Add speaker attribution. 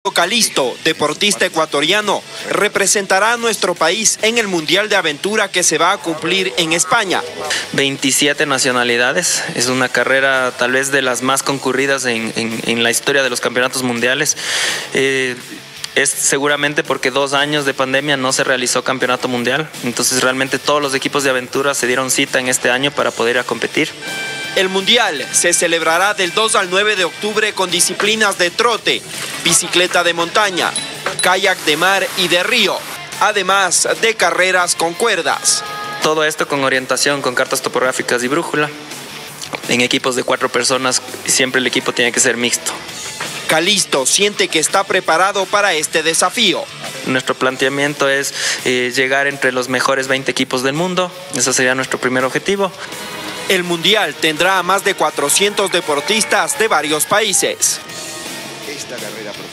Speaker 1: Calisto, deportista ecuatoriano, representará a nuestro país en el Mundial de Aventura que se va a cumplir en España.
Speaker 2: 27 nacionalidades, es una carrera tal vez de las más concurridas en la historia de los campeonatos mundiales. Es seguramente porque 2 años de pandemia no se realizó campeonato mundial, entonces realmente todos los equipos de aventura se dieron cita en este año para poder ir a competir.
Speaker 1: El Mundial se celebrará del 2 al 9 de octubre con disciplinas de trote, bicicleta de montaña, kayak de mar y de río, además de carreras con cuerdas.
Speaker 2: Todo esto con orientación, con cartas topográficas y brújula, en equipos de 4 personas, siempre el equipo tiene que ser mixto.
Speaker 1: Calisto siente que está preparado para este desafío.
Speaker 2: Nuestro planteamiento es llegar entre los mejores 20 equipos del mundo, ese sería nuestro primer objetivo.
Speaker 1: El Mundial tendrá a más de 400 deportistas de varios países.
Speaker 3: Esta carrera